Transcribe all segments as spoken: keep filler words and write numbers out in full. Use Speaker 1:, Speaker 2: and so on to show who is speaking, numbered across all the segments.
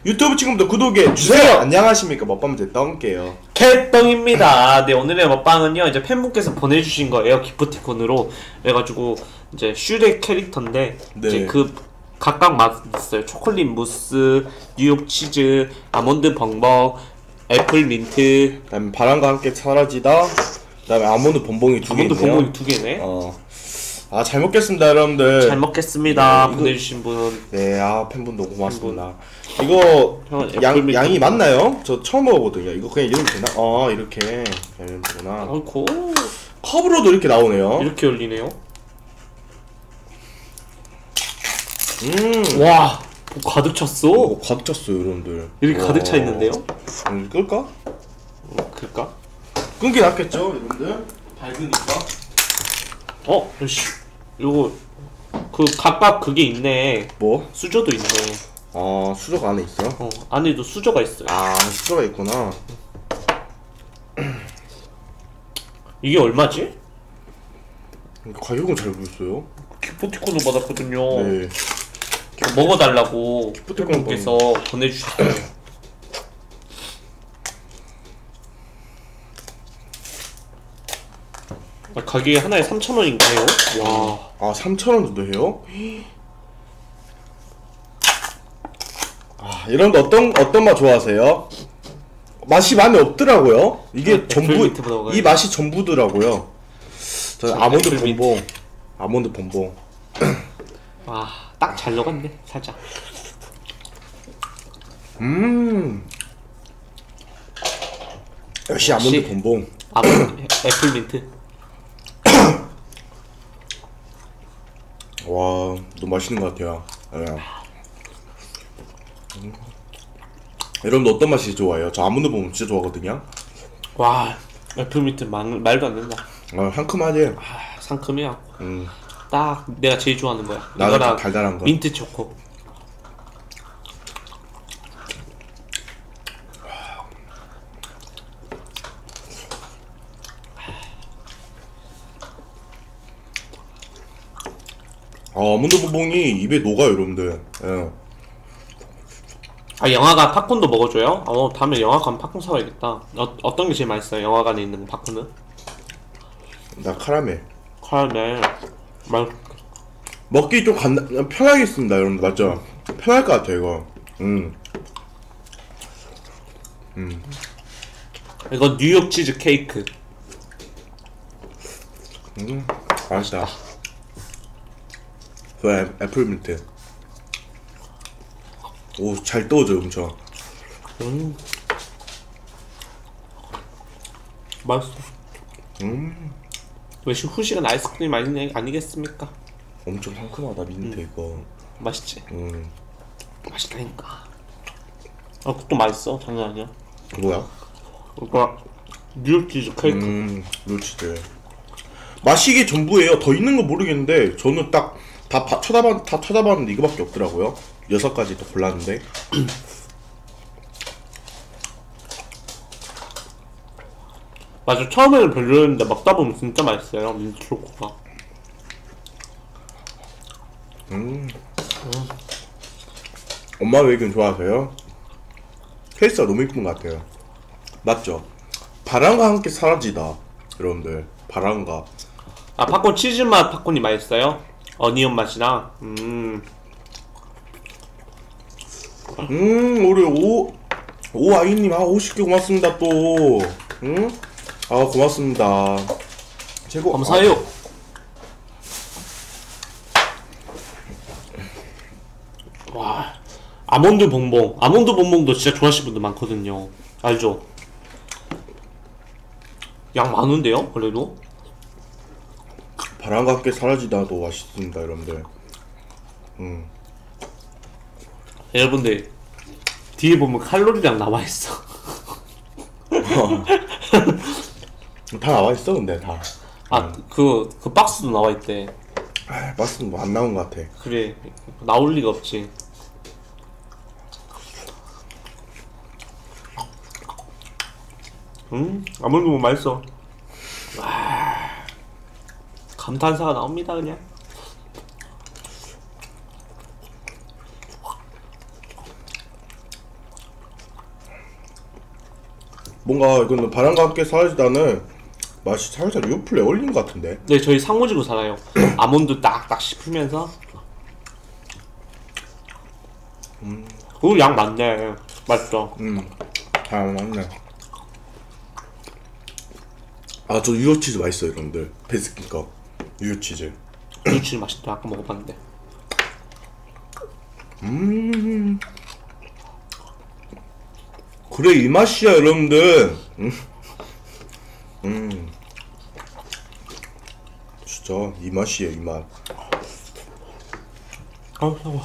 Speaker 1: 유튜브 친구들 구독해 주세요. 안녕하십니까, 먹방문제 떵게요.
Speaker 2: 캣떵입니다. 네, 오늘의 먹방은요 이제 팬분께서 보내주신 거예요, 기프티콘으로. 그래가지고 이제 슈렉 캐릭터인데
Speaker 1: 네.
Speaker 2: 이제 그 각각 맛 있어요. 초콜릿 무스, 뉴욕 치즈, 아몬드 벙벙, 애플 민트,
Speaker 1: 그다음에 바람과 함께 사라지다. 그다음에 아몬드 bonbon이 두 개 있네요.
Speaker 2: 아몬드 벙벙이 두 개네.
Speaker 1: 어. 아, 잘 먹겠습니다, 여러분들.
Speaker 2: 잘 먹겠습니다.
Speaker 1: 네, 이거-
Speaker 2: 보내주신 분.
Speaker 1: 네, 아, 팬분도 고맙습니다. 이거
Speaker 2: 형은
Speaker 1: 양,
Speaker 2: 애플
Speaker 1: 양이
Speaker 2: 민트.
Speaker 1: 맞나요? 저 처음 먹어보거든요. 이거 그냥 이러면 되나? 아, 이렇게 열면 되구나.
Speaker 2: 아이고,
Speaker 1: 컵으로도 이렇게 나오네요.
Speaker 2: 이렇게 열리네요.
Speaker 1: 음.
Speaker 2: 와, 뭐 가득 찼어.
Speaker 1: 오, 가득 찼어요, 여러분들.
Speaker 2: 이렇게
Speaker 1: 와.
Speaker 2: 가득 차 있는데요?
Speaker 1: 음, 끌까?
Speaker 2: 어, 그럴까?
Speaker 1: 끊기 낫겠죠, 여러분들? 밝으니까.
Speaker 2: 어, 씨, 요거 그 각각 그게 있네.
Speaker 1: 뭐?
Speaker 2: 수저도 있네.
Speaker 1: 아, 수저가 안에 있어?
Speaker 2: 어, 안에도 수저가 있어요.
Speaker 1: 아, 수저가 있구나.
Speaker 2: 이게 얼마지?
Speaker 1: 가격은 잘 모르겠어요.
Speaker 2: 기프티콘을 받았거든요.
Speaker 1: 네.
Speaker 2: 먹어달라고
Speaker 1: 기프티콘
Speaker 2: 팬분께서 보내주셨어요. 아, 가격이 하나에 삼천 원인가요? 와,
Speaker 1: 아, 삼천 원 정도 해요? 아, 여러분들 어떤, 어떤 맛 좋아하세요? 맛이 많이 없더라고요. 이게
Speaker 2: 아,
Speaker 1: 전부,
Speaker 2: 애플민트 먹어요.
Speaker 1: 이 맛이 전부더라고요. 저는
Speaker 2: 저
Speaker 1: 아몬드
Speaker 2: 애플민트.
Speaker 1: bonbon. 아몬드 bonbon.
Speaker 2: 와, 딱 잘 녹았네, 살짝.
Speaker 1: 음. 역시 아몬드
Speaker 2: 역시.
Speaker 1: bonbon.
Speaker 2: 아몬드, 애플 민트.
Speaker 1: 와, 너무 맛있는 것 같아요. 예. 음. 여러분들 어떤 맛이 좋아해요? 저 아몬드 bonbon 진짜 좋아하거든요.
Speaker 2: 와, 애플 민트 말, 말도 안 된다.
Speaker 1: 아, 상큼하지?
Speaker 2: 아, 상큼해요.
Speaker 1: 음.
Speaker 2: 딱 내가 제일 좋아하는 거야.
Speaker 1: 나는 좀
Speaker 2: 이거랑
Speaker 1: 달달한 거.
Speaker 2: 민트 초코.
Speaker 1: 아, 아몬드 bonbon이 입에 녹아요, 여러분들. 예.
Speaker 2: 아, 영화관 팝콘도 먹어줘요? 어, 다음에 영화관 팝콘 사와야겠다. 어, 어떤 게 제일 맛있어요? 영화관에 있는 팝콘은?
Speaker 1: 나 카라멜.
Speaker 2: 카라멜. 맛.
Speaker 1: 먹기 좀 간다, 편하겠습니다, 여러분들. 맞죠? 편할 것 같아요, 이거. 음. 음.
Speaker 2: 이건 뉴욕 치즈 케이크.
Speaker 1: 음. 맛있다. 그 애, 애플민트. 오, 잘 떠오죠, 엄청.
Speaker 2: 음. 맛있어.
Speaker 1: 음.
Speaker 2: 역시 후식은 아이스크림 아니, 아니겠습니까?
Speaker 1: 엄청 상큼하다, 민트, 이거.
Speaker 2: 맛있지?
Speaker 1: 음.
Speaker 2: 맛있다니까. 아, 그것도 맛있어. 장난 아니야.
Speaker 1: 뭐야?
Speaker 2: 이거 뉴욕 치즈 케이크.
Speaker 1: 음, 루치즈. 맛이 이게 전부예요. 더 있는 거 모르겠는데, 저는 딱 다 쳐다봤, 다 쳐다봤는데 이거밖에 없더라고요. 여섯 가지 또 골랐는데.
Speaker 2: 맞아, 처음에는 별로였는데 먹다 보면 진짜 맛있어요. 민트 초코가.
Speaker 1: 음. 엄마 외견 좋아하세요? 케이스가 너무 이쁜 것 같아요. 맞죠? 바람과 함께 사라지다. 여러분들, 바람과.
Speaker 2: 아, 팝콘 치즈 맛 팝콘이 맛있어요? 어니언 맛이랑. 음.
Speaker 1: 음, 우리 오, 오아이님, 아, 오십 개 고맙습니다, 또. 응? 아, 고맙습니다. 최고.
Speaker 2: 감사해요. 와, 아몬드 봉봉. 아몬드 봉봉도 진짜 좋아하시는 분들 많거든요. 알죠? 양 많은데요? 그래도?
Speaker 1: 아, 바람과 함께 사라지다도 맛있습니다, 여러분들. 음.
Speaker 2: 여러분들, 뒤에 보면 칼로리랑 나와있어.
Speaker 1: 다 나와있어, 근데 다.
Speaker 2: 아, 그, 그 박스도 나와있대.
Speaker 1: 아, 맛은 뭐 안 나온 것 같아.
Speaker 2: 그래, 나올 리가 없지. 음, 아몬드 봉봉 맛있어. 와, 감탄사가 나옵니다, 그냥.
Speaker 1: 뭔가 이거는 바람과 함께 사라지다는 맛이 살짝 요플레 어울린 것 같은데.
Speaker 2: 네, 저희 상무지구 살아요. 아몬드 딱딱 씹으면서.
Speaker 1: 음,
Speaker 2: 오, 양 많네. 맛있어.
Speaker 1: 음, 아 맞네. 아 저 유효 치즈 맛있어요, 여러분들. 베스킨 거 유효 치즈.
Speaker 2: 유치즈 맛있다. 아까 먹어봤는데.
Speaker 1: 음, 그래 이 맛이야, 여러분들. 음, 음, 진짜 이 맛이에요, 이 맛.
Speaker 2: 아, 사과.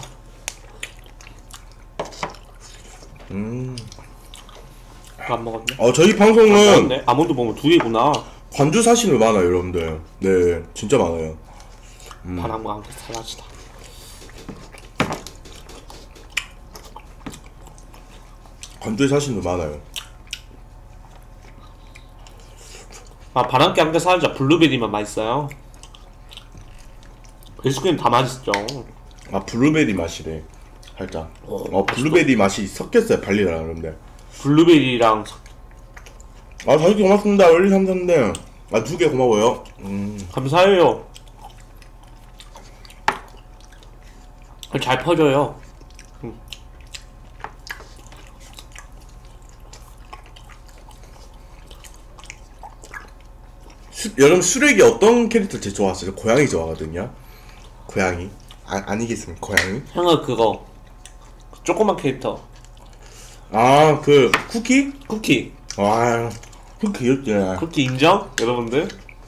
Speaker 1: 음,
Speaker 2: 안 먹었네.
Speaker 1: 어 저희
Speaker 2: 안
Speaker 1: 방송은
Speaker 2: 먹었네. 아몬드 보면 두 개구나.
Speaker 1: 관주 사시는 많아요, 여러분들. 네, 진짜 많아요. 음.
Speaker 2: 바람과 함께 사라지다.
Speaker 1: 관주에 사시는 분 많아요.
Speaker 2: 아, 바람과 함께 사라지다. 블루베리만 맛있어요. 베스킨 다 맛있죠.
Speaker 1: 아 블루베리 맛이래, 살짝.
Speaker 2: 어,
Speaker 1: 어 블루베리 맛이 섞였어요, 발리랑. 여러분들.
Speaker 2: 블루베리랑
Speaker 1: 아 다섯 개 고맙습니다. 원리 삼사인데 아 두 개 고마워요. 음,
Speaker 2: 감사해요. 잘 퍼져요.
Speaker 1: 수, 여러분 수렉이 어떤 캐릭터 제일 좋아하세요? 저 고양이 좋아하거든요. 고양이. 아 아니겠습니까, 고양이?
Speaker 2: 형아 그거 조그만 캐릭터
Speaker 1: 아 그 쿠키?
Speaker 2: 쿠키
Speaker 1: 와 쿠키 귀엽지.
Speaker 2: 쿠키 인정? 여러분들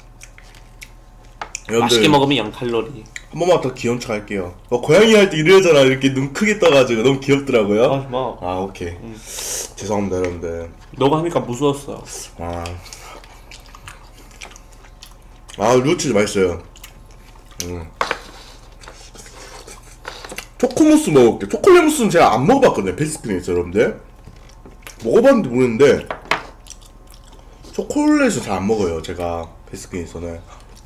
Speaker 1: 여러분들
Speaker 2: 맛있게 먹으면 영 칼로리.
Speaker 1: 한 번만 더 귀여운 척 할게요. 어, 고양이 할 때 이러잖아. 이렇게 눈 크게 떠가지고 너무 귀엽더라고요.
Speaker 2: 아, 뭐.
Speaker 1: 아 오케이.
Speaker 2: 음.
Speaker 1: 죄송합니다, 여러분들.
Speaker 2: 너가 하니까 무서웠어.
Speaker 1: 아, 아 루치즈 맛있어요. 음. 초코무스 먹을게. 초콜릿 무스는 제가 안 먹어봤거든요, 베스킨에서. 여러분들 먹어봤는데 모르는데 초콜릿을 잘 안 먹어요, 제가 베스킨에서는.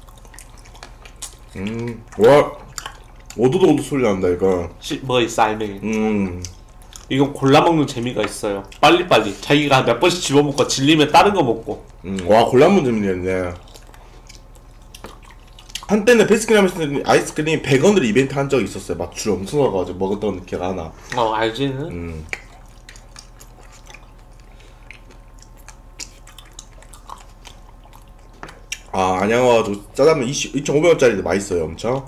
Speaker 1: 음, 와, 오도도도 소리 난다 이거.
Speaker 2: 시, 뭐 있어 알맹이.
Speaker 1: 음,
Speaker 2: 이건 골라 먹는 재미가 있어요. 빨리빨리 자기가 몇 번씩 집어먹고 질리면 다른 거 먹고.
Speaker 1: 음, 와 골라먹는 재미있네. 한때는 베스킨 라빈스 아이스크림 백 원으로 이벤트 한 적이 있었어요. 맞추러 엄청 나가지고 먹었던 기억 안 나.
Speaker 2: 어 알지는.
Speaker 1: 음. 아 안양 와가지고 짜장면 이천오백 원짜리도 맛있어요, 엄청.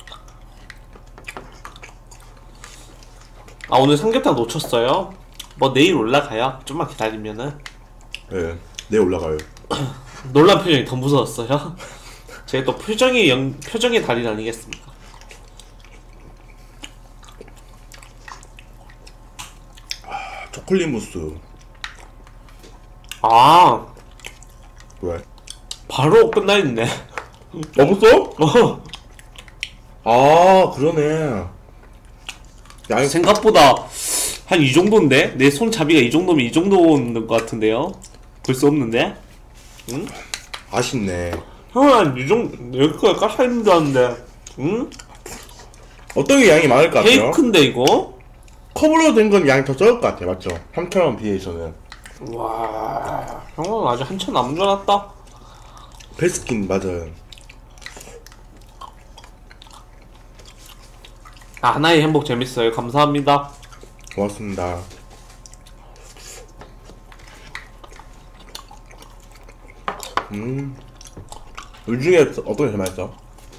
Speaker 2: 아 오늘 삼계탕 놓쳤어요? 뭐 내일 올라가요? 좀만 기다리면은.
Speaker 1: 네, 내일 올라가요.
Speaker 2: 놀란 표정이 더 무서웠어요. 제가 또 표정이 영, 표정의 달인 아니겠습니까?
Speaker 1: 초콜릿 무스.
Speaker 2: 아
Speaker 1: 왜?
Speaker 2: 바로 끝나있네.
Speaker 1: 어 벌써?
Speaker 2: 어,
Speaker 1: 아 그러네. 야, 이거
Speaker 2: 생각보다 한 이 정도인데? 내 손잡이가 이 정도면 이 정도인 것 같은데요? 볼 수 없는데? 응?
Speaker 1: 아쉽네.
Speaker 2: 형은 이 정도 여기까지 까사있는 줄 알았는데 응?
Speaker 1: 어떤 게 양이 많을 것 같아요?
Speaker 2: 케이크인데 이거?
Speaker 1: 컵으로 된 건 양이 더 적을 것 같아요, 맞죠? 삼천 원 비해서는.
Speaker 2: 와 형은 아직 한참 남은 줄 알았다.
Speaker 1: 베스킨 맞아요.
Speaker 2: 아, 하나의 행복 재밌어요. 감사합니다.
Speaker 1: 고맙습니다. 음, 이 중에 어떤 게 제일 맛있어?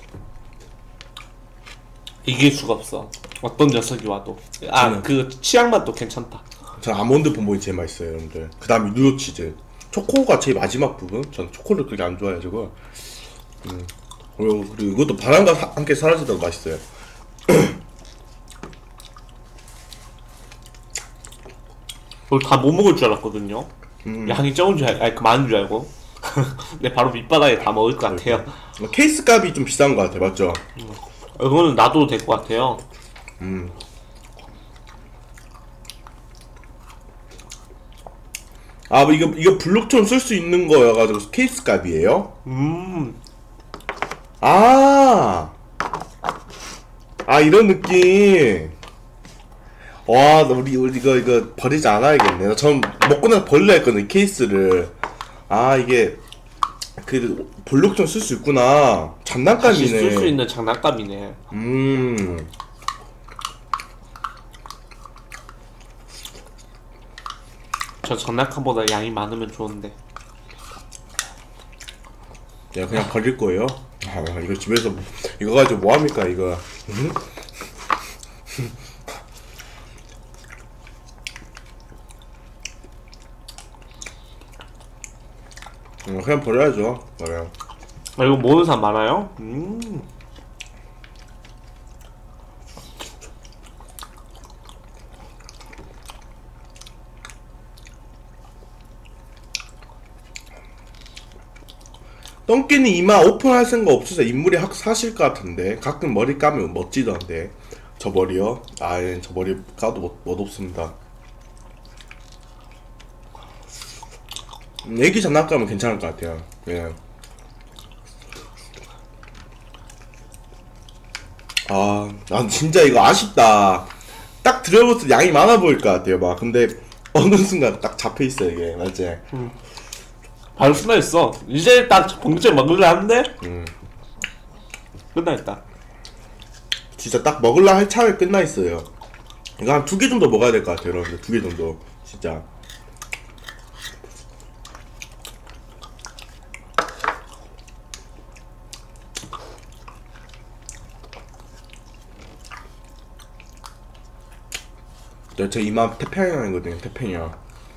Speaker 2: 이길 수가 없어. 어떤 녀석이 와도. 아,
Speaker 1: 저는-
Speaker 2: 그 취향 맛도 괜찮다.
Speaker 1: 전 아몬드 본보이 제일 맛있어요, 여러분들. 그 다음에 뉴욕 치즈. 초코가 제일 마지막 부분. 전 초코를 그렇게 안 좋아해가지고. 음. 그리고, 그리고 이것도 바람과 사- 함께 사라지다도 맛있어요.
Speaker 2: 이걸 다 못 먹을 줄 알았거든요.
Speaker 1: 음.
Speaker 2: 양이 적은 줄 알, 아니 그 많은 줄 알고. 근데 바로 밑바닥에 다 먹을 것 같아요.
Speaker 1: 케이스 값이 좀 비싼 것 같아요, 맞죠?
Speaker 2: 이거는 놔둬도 될 것 같아요.
Speaker 1: 음. 아, 뭐 이거 이거 블록처럼 쓸 수 있는 거여가지고 케이스 값이에요?
Speaker 2: 음,
Speaker 1: 아, 아 이런 느낌. 와, 나 우리, 우리 이거, 이거 버리지 않아야겠네. 나 전 먹고 나서 버리려 했거든, 이 케이스를. 아, 이게, 그, 볼록션 쓸 수 있구나.
Speaker 2: 다시
Speaker 1: 장난감이네.
Speaker 2: 쓸 수 있는 장난감이네.
Speaker 1: 음.
Speaker 2: 저 장난감보다 양이 많으면 좋은데.
Speaker 1: 내가 그냥 버릴 거예요. 아, 이거 집에서, 이거 가지고 뭐합니까, 이거. 음? 음, 그냥 버려야죠. 그냥.
Speaker 2: 아, 이거 모르는 사람 많아요? 음.
Speaker 1: 똥끼는 이마 오픈할 생각 없으세요? 인물이 확 사실 것 같은데. 가끔 머리 감으면 멋지던데. 저 머리요? 아, 예, 저 머리 까도 멋, 멋없습니다. 음, 애기 장난감은 괜찮을 것 같아요. 그냥. 아, 난 진짜 이거 아쉽다. 딱 들어볼 때 양이 많아 보일 것 같아요. 막. 근데 어느 순간 딱 잡혀 있어, 이게. 맞지?
Speaker 2: 바로 끝나있어. 이제 딱 봉지 먹으려 하는데?
Speaker 1: 음.
Speaker 2: 끝나있다.
Speaker 1: 진짜 딱 먹을라 할 차에 끝나 있어요. 이거 한 두 개 정도 먹어야 될 것 같아요, 여러분들. 두 개 정도. 진짜. 네, 제 이마 태평양이거든요, 태평양.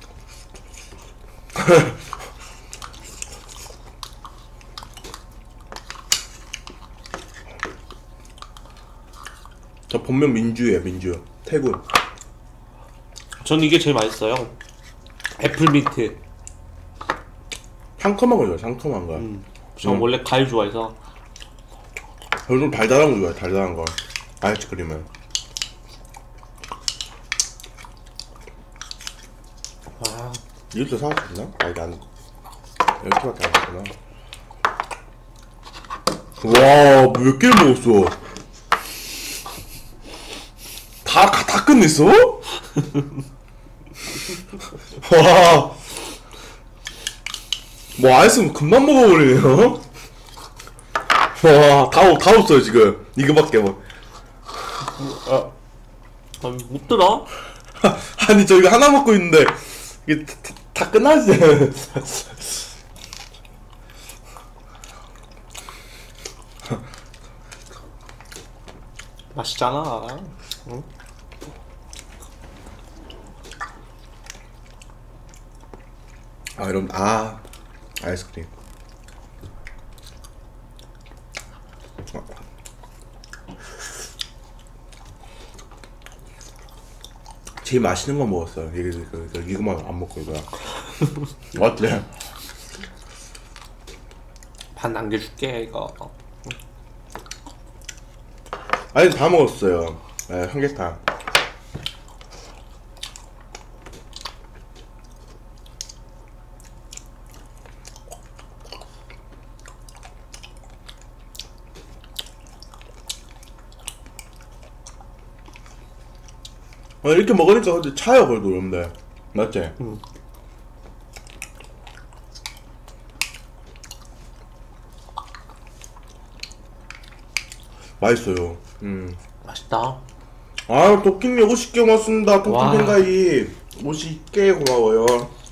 Speaker 1: 저 본명 민주예요, 민주. 태군.
Speaker 2: 전 이게 제일 맛있어요. 애플민트.
Speaker 1: 상큼한 거죠, 상큼한 거.
Speaker 2: 음. 전
Speaker 1: 음.
Speaker 2: 원래 과일 좋아해서.
Speaker 1: 저는 좀 달달한 거 좋아해요, 달달한 거. 아이스크림은.
Speaker 2: 와.
Speaker 1: 이것도 사올 수 있나? 아니, 난 이렇게밖에 안 먹구나. 와, 몇 개를 먹었어? 다, 다 끝냈어? 와. 뭐, 아이스크림 금방 먹어버리네요? 와, 다, 다 없어요, 지금. 이거밖에 뭐.
Speaker 2: 아, 아, 못 들어?
Speaker 1: 아니, 저 이거 하나 먹고 있는데, 이게 다, 다, 다 끝나지.
Speaker 2: 맛있잖아. 응?
Speaker 1: 아, 여러분, 아, 아이스크림. 제일 맛있는 거 먹었어요. 이게, 그, 그, 이거만 안 먹고 이거야. 어때?
Speaker 2: 반 남겨줄게, 이거.
Speaker 1: 아니, 다 먹었어요. 네, 삼계탕. 어, 이렇게 먹으니까 근데 차요, 그래도 여러분들. 맞지?
Speaker 2: 응.
Speaker 1: 맛있어요. 음.
Speaker 2: 맛있다.
Speaker 1: 아, 도킹님 오십 개 고맙습니다.
Speaker 2: 와.
Speaker 1: 토킹팬가이 오십 개 고마워요.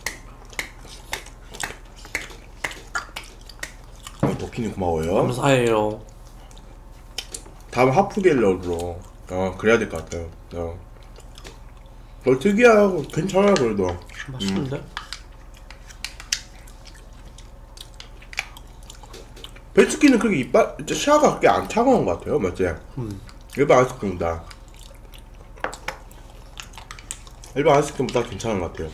Speaker 1: 아, 도킹님 고마워요.
Speaker 2: 감사해요.
Speaker 1: 다음 하프갤러로 어 그래야 될 것 같아요. 어. 어 특이하고 괜찮아요, 그래도.
Speaker 2: 맛있는데?
Speaker 1: 음. 배추기는 그렇게 이빨 시야가 그렇게 안 차가운 것 같아요, 맞지?
Speaker 2: 음.
Speaker 1: 일반 아이스크림보다 일반 아이스크림보다 괜찮은 것 같아요.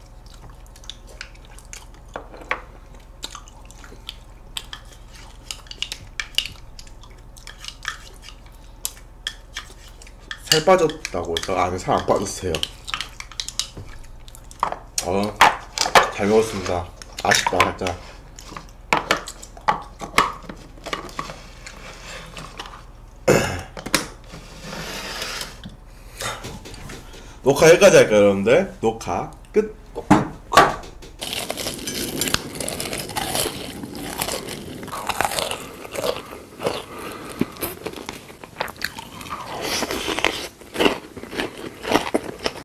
Speaker 1: 살 빠졌다고 했다가 안에 살 안 빠졌어요. 어, 잘 먹었습니다. 아쉽다, 살짝. 녹화 여기까지 할까요 여러분들? 녹화 끝.
Speaker 2: 녹화